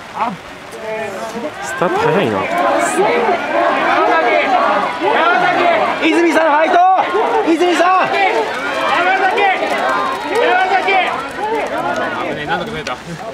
スタート早いな。 泉さんファイト。泉さん。 何度か増えた。